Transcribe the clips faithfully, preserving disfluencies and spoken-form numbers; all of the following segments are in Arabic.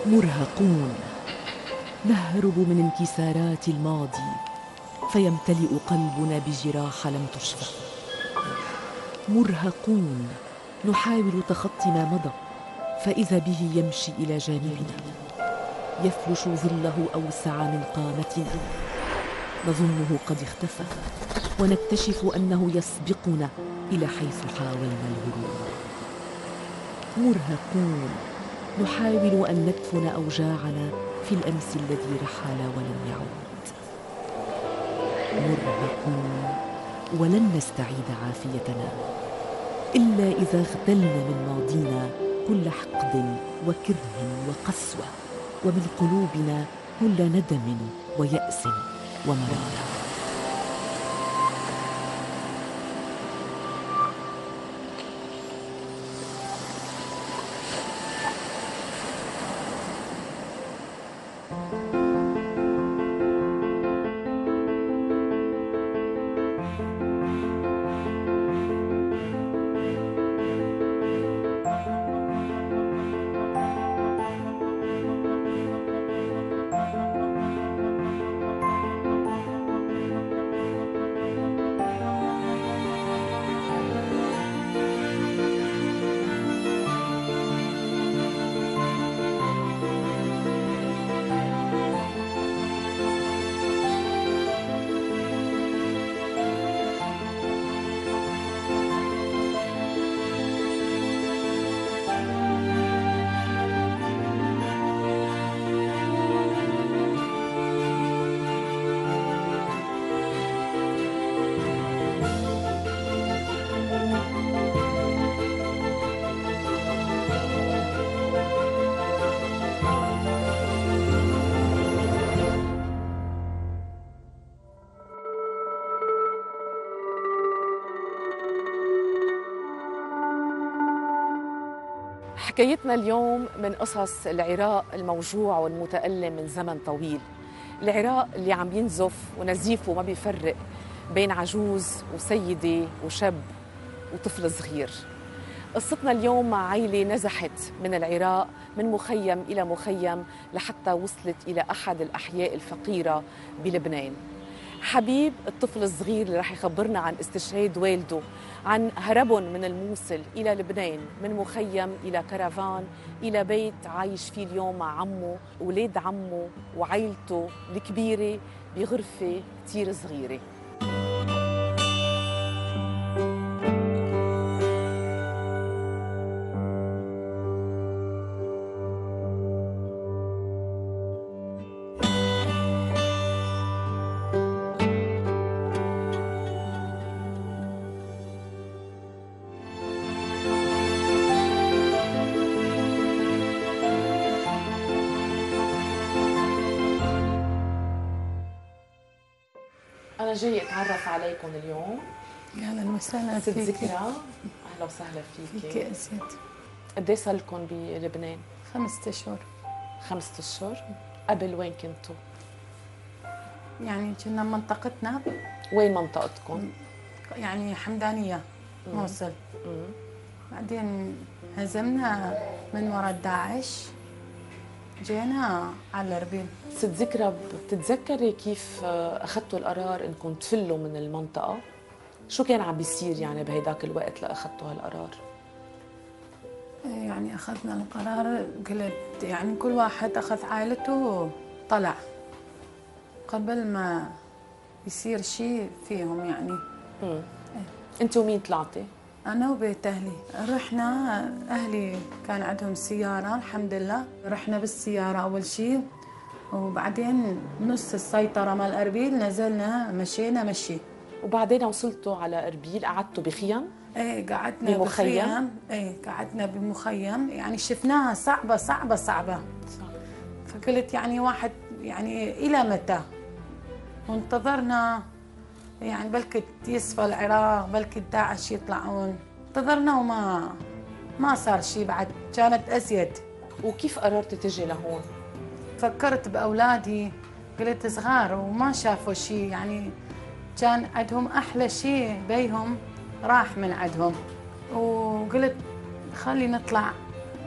مرهقون نهرب من انكسارات الماضي فيمتلئ قلبنا بجراح لم تشفى. مرهقون نحاول تخطي ما مضى فإذا به يمشي إلى جانبنا، يفرش ظله أوسع من قامتنا، نظنه قد اختفى ونكتشف أنه يسبقنا إلى حيث حاولنا الهروب. مرهقون نحاول أن ندفن أوجاعنا في الأمس الذي رحل ولم يعود. مرهقون ولن نستعيد عافيتنا إلا إذا اغتلنا من ماضينا كل حقد وكره وقسوة، ومن قلوبنا كل ندم ويأس ومرارة. حكايتنا اليوم من قصص العراق الموجوع والمتألم من زمن طويل. العراق اللي عم ينزف ونزيفه ما بيفرق بين عجوز وسيدة وشاب وطفل صغير. قصتنا اليوم مع عائلة نزحت من العراق من مخيم إلى مخيم لحتى وصلت إلى أحد الأحياء الفقيرة بلبنان. حبيب الطفل الصغير اللي رح يخبرنا عن استشهاد والده، عن هربهم من الموصل إلى لبنان من مخيم إلى كرفان إلى بيت عايش فيه اليوم مع عمه وولاد عمه وعائلته الكبيرة بغرفة كتير صغيرة. أنا جاي أتعرف عليكم اليوم. أهلا وسهلا ست فيكي. ذكرى، أهلا وسهلا فيكي. فيكي أسيد. قد إيه صار لكم بلبنان؟ خمسة أشهر. خمسة أشهر. قبل وين كنتوا؟ يعني كنا منطقتنا. وين منطقتكم؟ يعني حمدانية موصل. بعدين هزمنا من وراء داعش، جينا على الأربيل. ست ذكرى، بتتذكري كيف أخذتوا القرار إنكم تفلوا من المنطقة؟ شو كان عم بيصير يعني بهيداك الوقت لأخذتوا هالقرار؟ يعني أخذنا القرار، قلت يعني كل واحد أخذ عائلته طلع قبل ما يصير شيء فيهم يعني. امم أنت ومين طلعتي؟ أنا وبيت أهلي. رحنا، أهلي كان عندهم سيارة الحمد لله، رحنا بالسيارة أول شيء، وبعدين نص السيطرة مال أربيل نزلنا مشينا مشي. وبعدين وصلتوا على أربيل، قعدتوا بخيم؟ ايه قعدنا بمخيم؟ بخيم. ايه قعدنا بمخيم، يعني شفناها صعبة صعبة صعبة. فقلت يعني واحد يعني إلى متى؟ وانتظرنا يعني بلكي يصفى العراق، بلكي داعش يطلعون، انتظرنا وما ما صار شيء بعد، كانت أزيد. وكيف قررتي تجي لهون؟ فكرت بأولادي، قلت صغار وما شافوا شيء، يعني كان عندهم أحلى شيء بيهم راح من عندهم، وقلت خلي نطلع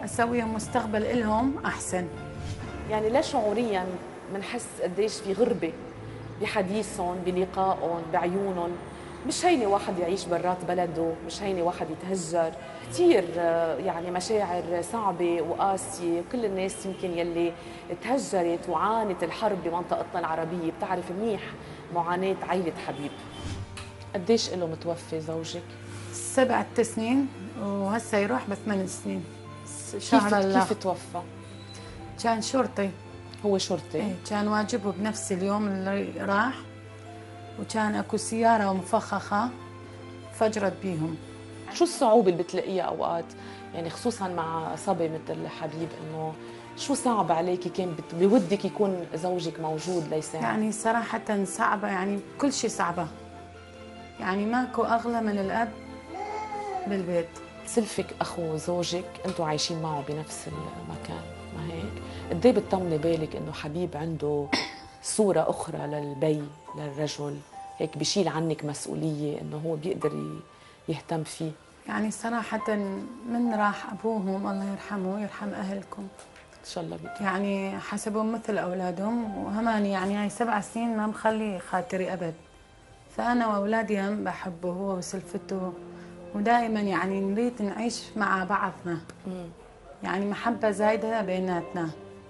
اسويهم مستقبل إلهم احسن. يعني لا شعوريا بنحس قديش في غربه بحديثهم، بلقائهم، بعيونهم. مش هيني واحد يعيش برات بلده، مش هيني واحد يتهجر، كثير يعني مشاعر صعبة وقاسية. كل الناس يمكن يلي تهجرت وعانت الحرب بمنطقتنا العربية بتعرف منيح معاناة عائلة حبيب. قديش له متوفي زوجك؟ سبعة سنين وهسه يروح بثمان سنين. كيف كيف توفى؟ كان شرطي. هو شرطي؟ ايه كان واجبه بنفس اليوم اللي راح، وكان اكو سيارة مفخخة فجرت بيهم. شو الصعوبة اللي بتلاقيها اوقات يعني خصوصا مع صبي مثل حبيب، انه شو صعب عليكي كان بودك يكون زوجك موجود ليساعد؟ يعني صراحة صعبة، يعني كل شيء صعبة، يعني ماكو اغلى من الاب بالبيت. سلفك اخو زوجك انتوا عايشين معه بنفس المكان، ما هيك؟ قد ايه بتطمني بالك انه حبيب عنده صورة اخرى للبي للرجل، هيك بشيل عنك مسؤولية انه هو بيقدر يهتم فيه؟ يعني صراحة من راح ابوهم الله يرحمه ويرحم اهلكم ان شاء الله بيك. يعني حسبهم مثل اولادهم، وهماني يعني هاي سبع سنين ما مخلي خاطري ابد. فانا واولادي هم بحبه هو وسلفته، ودائما يعني نريد نعيش مع بعضنا، يعني محبة زايدة بيناتنا.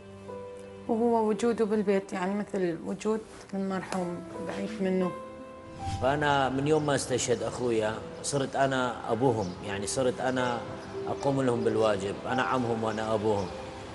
وهو وجوده بالبيت يعني مثل وجود المرحوم بعيد منه. فأنا من يوم ما استشهد أخويا صرت أنا أبوهم، يعني صرت أنا أقوم لهم بالواجب، أنا عمهم وأنا أبوهم،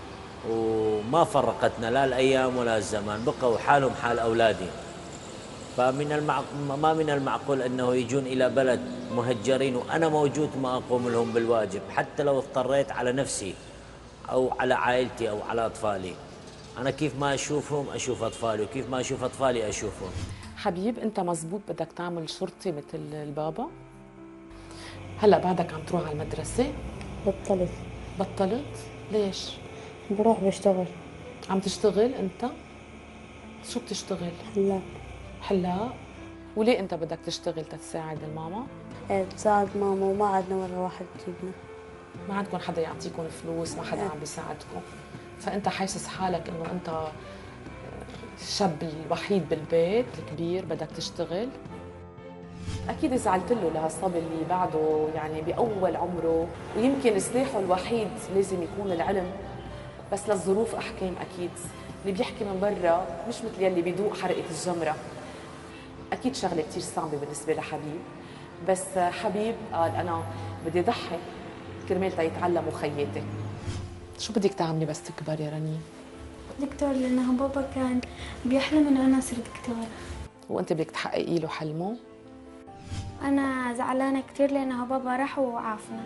وما فرقتنا لا الأيام ولا الزمان، بقوا حالهم حال أولادي. فمن المعق... ما من المعقول أنه يجون إلى بلد مهجرين وأنا موجود ما أقوم لهم بالواجب، حتى لو اضطريت على نفسي أو على عائلتي أو على أطفالي. أنا كيف ما أشوفهم أشوف أطفالي، وكيف ما أشوف أطفالي أشوفهم. حبيب أنت مزبوط بدك تعمل شرطي مثل البابا؟ هلأ بعدك عم تروح على المدرسة؟ بطلت. بطلت؟ ليش؟ بروح بشتغل. عم تشتغل أنت؟ شو بتشتغل؟ حلاق. حلاق؟ وليه أنت بدك تشتغل تتساعد الماما؟ ايه تساعد ماما، وما عندنا ولا واحد بجيبنا. ما عندكم حدا يعطيكم فلوس، ما حدا عم بيساعدكم، فأنت حاسس حالك إنه أنت الشاب الوحيد بالبيت الكبير بدك تشتغل. أكيد زعلت له لهالصبي اللي بعده يعني بأول عمره، ويمكن سلاحه الوحيد لازم يكون العلم، بس للظروف أحكام أكيد. اللي بيحكي من برا مش مثل يلي بيدوق حرقة الجمرة. أكيد شغلة كتير صعبة بالنسبة لحبيب، بس حبيب قال أنا بدي ضحي كرمال تيتعلموا خياتي. شو بدك تعملي بس تكبر يا رنين؟ دكتور، لأنه بابا كان بيحلم إنه أنا أصير دكتورة. وأنت بدك تحققي له حلمه؟ أنا زعلانة كثير لأنه بابا راح وعافنا.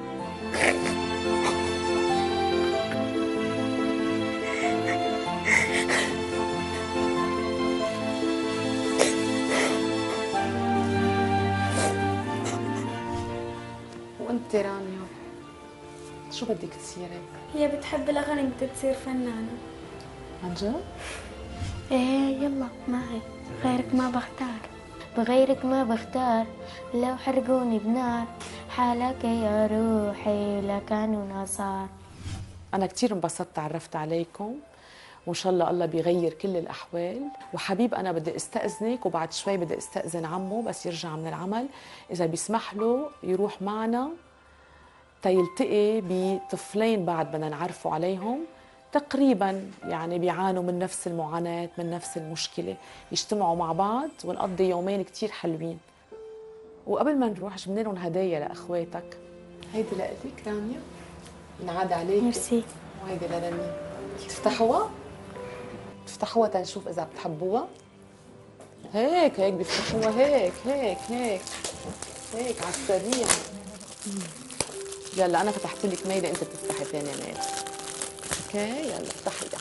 وأنت رانيا شو بدك تصيري؟ هي بتحب الأغاني، بدها تصير فنانة. عن جد؟ إيه يلا معي. غيرك ما بختار، بغيرك ما بختار، لو حرقوني بنار، حالك يا روحي لا كانوا صار. أنا كتير انبسطت تعرفت عليكم، وإن شاء الله الله بيغير كل الأحوال. وحبيب أنا بدي استأذنك، وبعد شوي بدي استأذن عمه بس يرجع من العمل، إذا بيسمح له يروح معنا تيلتقي بطفلين بعد بدنا نعرفوا عليهم تقريبا يعني بيعانوا من نفس المعاناة، من نفس المشكلة، يجتمعوا مع بعض ونقضي يومين كتير حلوين. وقبل ما نروح جبنا لهم هدايا لأخواتك. هيدي لإلك رانيا، نعاد عليك. ميرسي. وهيدي لرني. تفتحوها؟ تفتحوها تنشوف إذا بتحبوها. هيك هيك بيفتحوها، هيك هيك هيك هيك على السريع. يلا أنا فتحت لك ميلة، أنت بتفتحي ثاني ميلة. اوكي يلا افتحيها.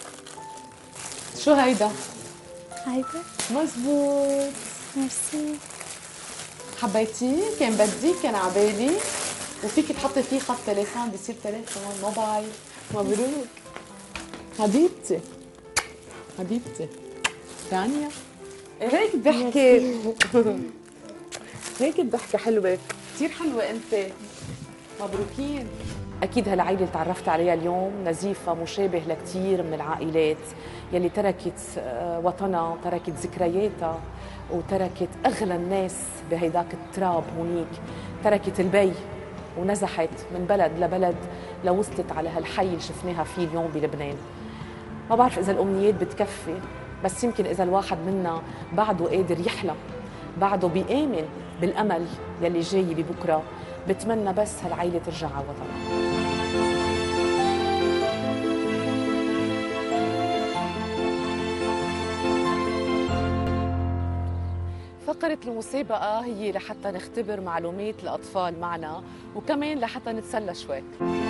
شو هيدا؟ هيدا مزبوط. ميرسي. حبيتيه؟ كان بدي، كان عبالي، وفيك تحطي فيه خط تليفون بيصير تليفون موبايل. مبروك حبيبتي حبيبتي رانيا. هيك ضحكة هيك الضحكة حلوة كثير حلوة. انت مبروكين. أكيد هالعائلة اللي تعرفت عليها اليوم نزيفها مشابه لكثير من العائلات يلي تركت وطنها، تركت ذكرياتها، وتركت أغلى الناس بهيداك التراب هونيك، تركت البي ونزحت من بلد لبلد لوصلت على هالحي اللي شفناها فيه اليوم بلبنان. ما بعرف إذا الأمنيات بتكفي، بس يمكن إذا الواحد منا بعده قادر يحلم، بعده بيآمن بالأمل يلي جاي ببكرة، بتمنى بس هالعائلة ترجع على وطنها. فقرة المسابقة هي لحتى نختبر معلومات الأطفال معنا وكمان لحتى نتسلى شوي.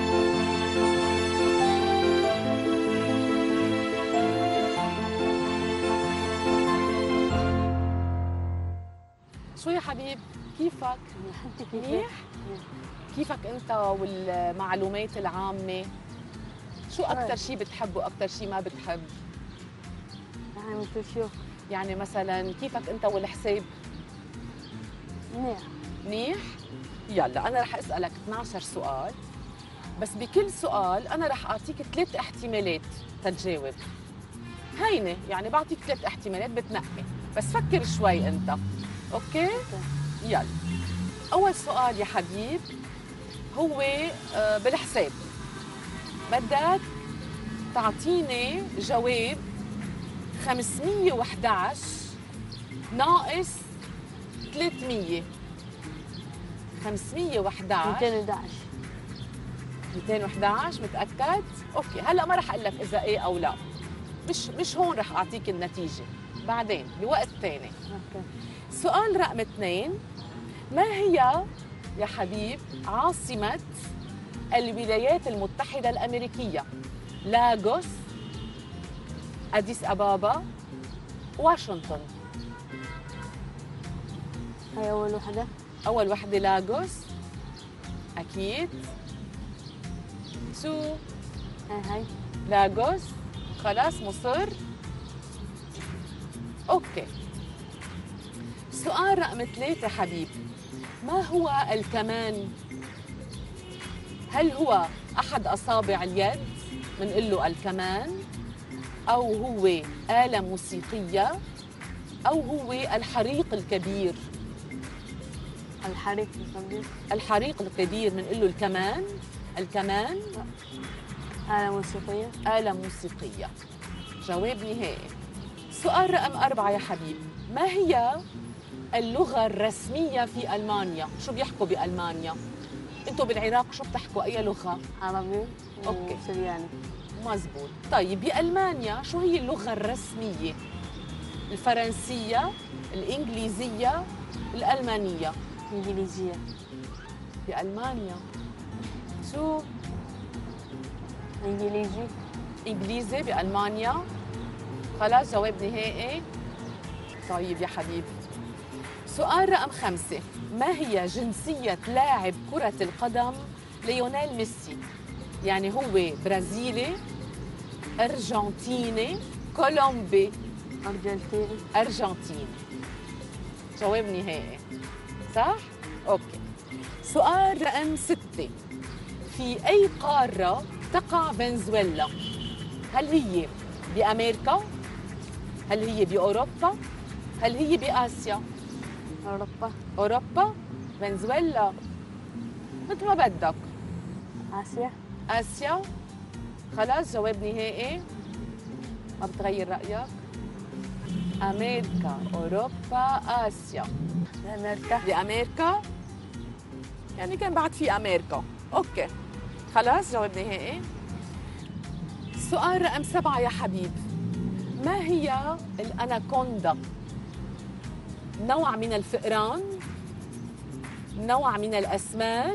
شو يا حبيب؟ كيفك؟ منيح؟ كيفك أنت والمعلومات العامة؟ شو أكثر شيء بتحب وأكثر شيء ما بتحب؟ يعني مثل شو؟ يعني مثلا كيفك أنت والحساب؟ منيح. منيح؟ يلا أنا رح أسألك اثني عشر سؤال، بس بكل سؤال أنا رح أعطيك ثلاث احتمالات تتجاوب. هينة يعني بعطيك ثلاث احتمالات بتنقي، بس فكر شوي أنت. أوكي؟ يلا. أول سؤال يا حبيب هو بالحساب. بدك تعطيني جواب خمسمية وإحدى عشر ناقص ثلاثمية. خمسمية وإحدى عشر مئتين وإحدى عشر. مئتين وإحدى عشر متأكد؟ أوكي، هلا ما رح أقول لك إذا إيه أو لا. مش مش هون رح أعطيك النتيجة، بعدين بوقت ثاني. اوكي. سؤال رقم اثنين، ما هي يا حبيب عاصمة الولايات المتحدة الأمريكية؟ لاغوس، أديس أبابا، واشنطن. هاي أول وحدة. أول وحدة لاغوس أكيد. شو؟ هاي هاي لاغوس. خلاص مصر. أوكي. سؤال رقم ثلاثة حبيب، ما هو الكمان؟ هل هو أحد أصابع اليد منقول له الكمان، أو هو آلة موسيقية، أو هو الحريق الكبير؟ الحريق الكبير. الحريق الكبير منقول له الكمان. الكمان آلة موسيقية. آلة موسيقية. جواب نهائي. سؤال رقم أربعة يا حبيب، ما هي اللغة الرسمية في ألمانيا؟ شو بيحكوا بألمانيا؟ أنتوا بالعراق شو بتحكوا؟ أي لغة؟ عربي أوكي. وسرياني. مزبوط. طيب بألمانيا شو هي اللغة الرسمية؟ الفرنسية، الإنجليزية، الألمانية؟ إنجليزية. بألمانيا شو؟ إنجليزي. إنجليزي بألمانيا. خلاص جواب نهائي. طيب يا حبيبي. سؤال رقم خمسة، ما هي جنسية لاعب كرة القدم ليونيل ميسي؟ يعني هو برازيلي، أرجنتيني، كولومبي؟ أرجنتيني. أرجنتيني. جواب نهائي. صح؟ أوكي. سؤال رقم ستة، في أي قارة تقع فنزويلا؟ هل هي بأمريكا؟ هل هي بأوروبا؟ هل هي بآسيا؟ أوروبا. أوروبا؟ فنزويلا؟ مثل ما بدك. آسيا. آسيا؟ خلاص جواب نهائي؟ ما بتغير رأيك؟ أمريكا، أوروبا، آسيا. أمريكا. بأمريكا؟ يعني كان بعد في أمريكا. أوكي. خلاص جواب نهائي؟ سؤال رقم سبعة يا حبيب، ما هي الأناكوندا؟ نوع من الفئران، نوع من الأسماك،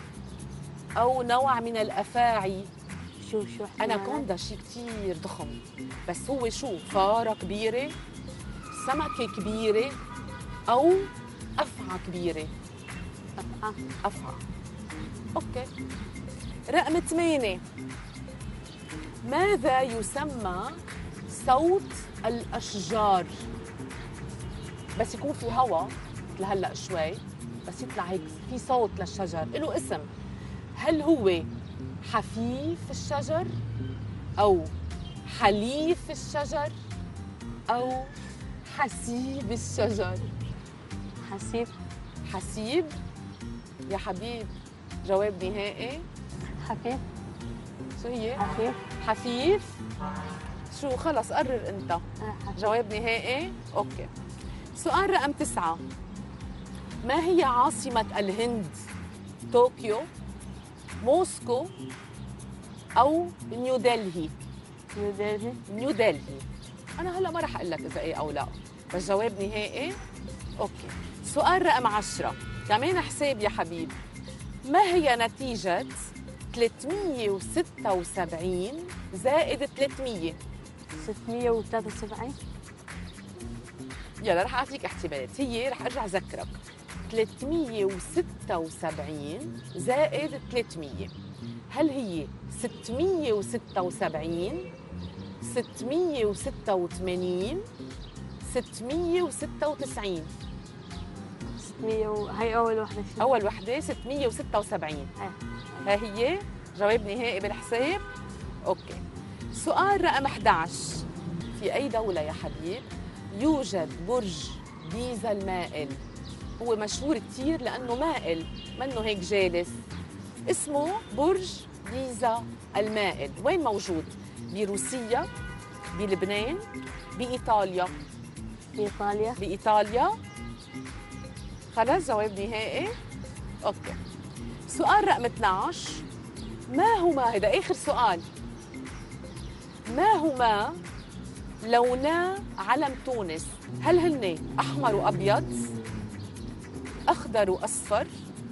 أو نوع من الأفاعي؟ شو شو أناكوندا شيء كتير ضخم، بس هو شو؟ فارة كبيرة، سمكة كبيرة، أو أفعى كبيرة؟ أفعى. أفعى. أوكي. رقم ثمانية، ماذا يسمى صوت الأشجار؟ بس يكون في هواء مثل هلا شوي، بس يطلع هيك في صوت للشجر له اسم. هل هو حفيف الشجر أو حليف الشجر أو حسيب الشجر؟ حسيب. حسيب يا حبيب، جواب نهائي. حفيف. شو هي؟ حفيف. حفيف. شو خلص قرر انت. آه، حفيف. جواب نهائي. اوكي. سؤال رقم تسعة، ما هي عاصمة الهند؟ طوكيو، موسكو أو نيو دلهي؟ نيو دلهي. نيو دلهي. أنا هلا ما رح أقول لك إذا إيه أو لا، بس جواب نهائي. أوكي. سؤال رقم عشرة، كمان حساب يا حبيب. ما هي نتيجة ثلاثمية وستة وسبعين زائد ثلاثمية؟ ستمية وثلاثة وسبعين. يلا رح أعطيك احتمالات، هي رح أرجع أذكرك. ثلاثمية وستة وسبعين زائد ثلاثمية، هل هي ستمية وستة وسبعين، ستمية وستة وثمانين، ستمية وستة وتسعين؟ ستمية و... هي أول وحدة. أول وحدة ستمية وستة وسبعين. ها هي جواب نهائي بالحساب. أوكي. سؤال رقم إحدى عشر، في أي دولة يا حبيب يوجد برج بيزا المائل؟ هو مشهور كتير لأنه مائل، منه هيك جالس. اسمه برج بيزا المائل. وين موجود؟ بروسيا، بلبنان، بإيطاليا؟ بإيطاليا. بإيطاليا. خلاص جواب نهائي. أوكي. سؤال رقم اثنعش، ما هما، هذا آخر سؤال، ما هما لونا علم تونس؟ هل هن أحمر وأبيض، أخضر وأصفر،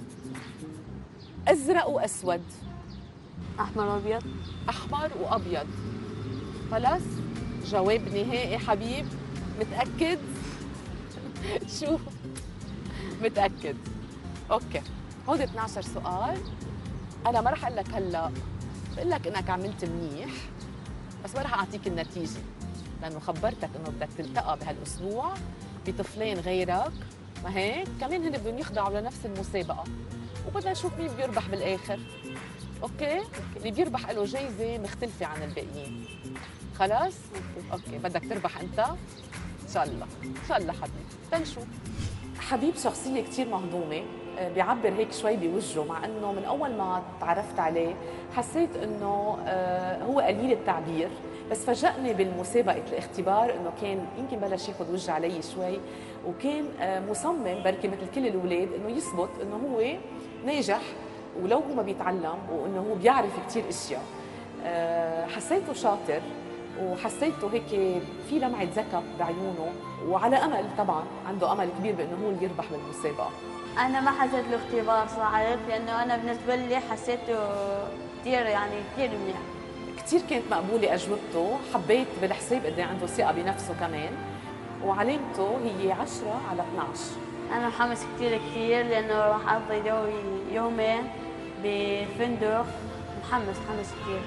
أزرق وأسود؟ أحمر وأبيض. أحمر وأبيض. خلاص جواب نهائي حبيب، متأكد؟ شو متأكد؟ أوكي. هودي اثنعش سؤال. أنا ما رح أقول لك هلا، بقول لك إنك عملت منيح، بس ما رح أعطيك النتيجة لأنه خبرتك إنه بدك تلتقى بهالأسبوع بطفلين غيرك، ما هيك؟ كمان هن بدهم يخضعوا لنفس المسابقة وبدنا نشوف مين بيربح بالآخر. أوكي؟ اللي بيربح له جايزة مختلفة عن الباقيين. خلاص؟ أوكي. بدك تربح أنت؟ إن شاء الله، إن شاء الله حبيبي، تنشوف. حبيب شخصية كتير مهضومة، بيعبر هيك شوي بوجهه، مع انه من اول ما تعرفت عليه حسيت انه هو قليل التعبير، بس فاجأني بالمسابقة الاختبار انه كان يمكن بلش ياخذ وجه علي شوي، وكان مصمم بركي مثل كل الاولاد انه يثبت انه هو ناجح ولو هو ما بيتعلم، وانه هو بيعرف كثير اشياء. حسيته شاطر وحسيته هيك في لمعة ذكاء بعيونه، وعلى امل طبعا، عنده امل كبير بانه هو اللي يربح بالمسابقة. أنا ما حسيت له اختبار صعب، لأنه أنا بالنسبة لي حسيته كثير يعني كثير منيح. كثير كانت مقبولة أجوبته، حبيت بالحساب قد ايه عنده ثقة بنفسه كمان، وعلامته هي عشرة على اثنعش. أنا محمس كثير كثير لأنه راح أقضي يومين بفندق، محمس محمس كثير.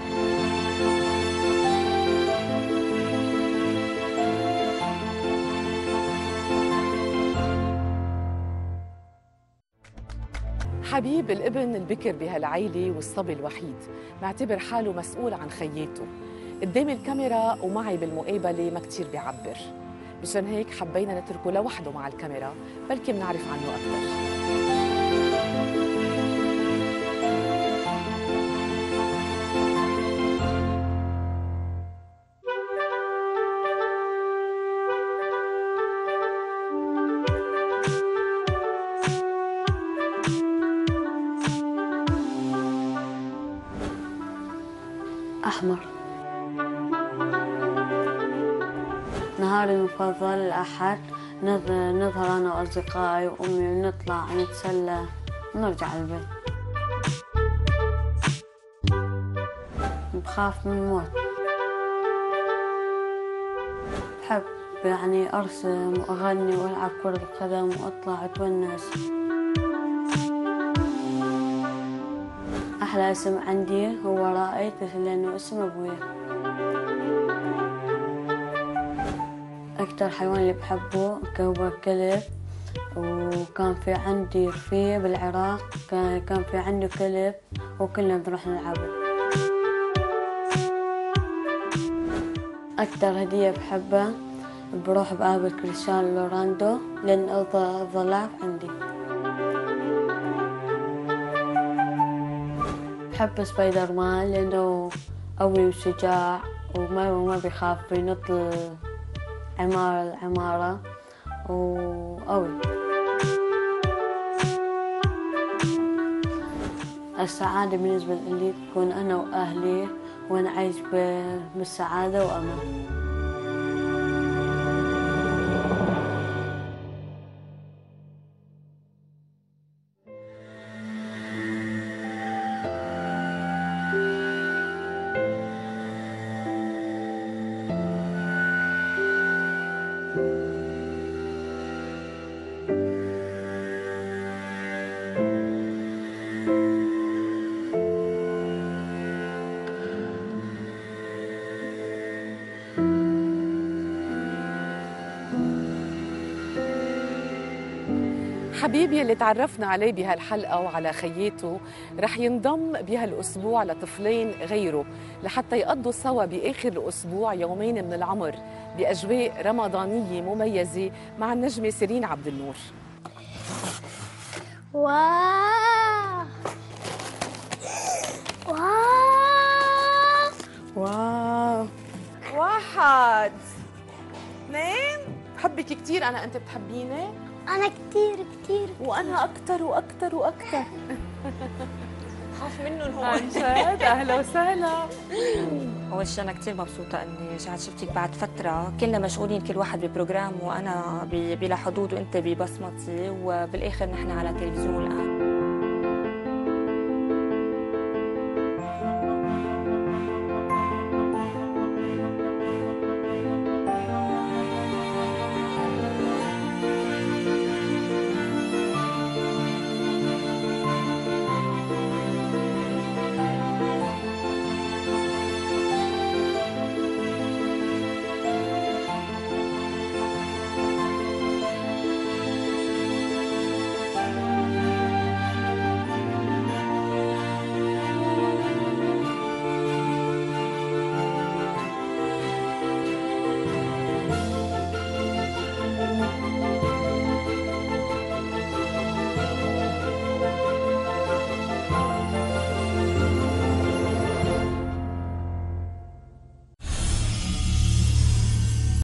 حبيب الابن البكر بهالعيلة والصبي الوحيد، معتبر حاله مسؤول عن خياته. قدام الكاميرا ومعي بالمقابلة ما كتير بيعبر، مشان هيك حبينا نتركه لوحده مع الكاميرا، بلكي بنعرف عنه أكثر. أحمر. نهاري المفضل الأحد، نظهر أنا وأصدقائي وأمي ونطلع نتسلى ونرجع البيت. بخاف من الموت. بحب يعني أرسم وأغني وألعب كرة قدم وأطلع أتونس. أحلى اسم عندي هو رائد، لأنه اسم أبويا. أكتر حيوان اللي بحبه هو الكلب، وكان في عندي رفيق بالعراق كان في عنده كلب وكلنا بنروح نلعب. أكتر هدية بحبها بروح بقابل كريستيانو رونالدو لأن أفضل لاعب عندي. بحب سبايدر مان لأنه قوي وشجاع وما ما بيخاف، بينط العمارة العمارة وقوي. السعادة بالنسبة لي تكون أنا وأهلي وأنا عايش بالسعادة وأمان. حبيبي اللي تعرفنا عليه بهالحلقة وعلى خياته رح ينضم بهالأسبوع لطفلين غيره لحتى يقضوا سوا بآخر الأسبوع يومين من العمر بأجواء رمضانية مميزة مع النجمة سيرين عبد النور. واو واو واو، واحد اثنين. بحبك كثير أنا، أنت بتحبيني؟ أنا كتير كتير وأنا أكتر وأكتر وأكتر. خاف منهم هو. عن جد أهلا وسهلا. أول شيء أنا كثير مبسوطة إني رجعت شفتك بعد فترة، كلنا مشغولين كل واحد ببروجرام وأنا بلا حدود وأنت ببصمتي، وبالآخر نحن على تلفزيون الآن.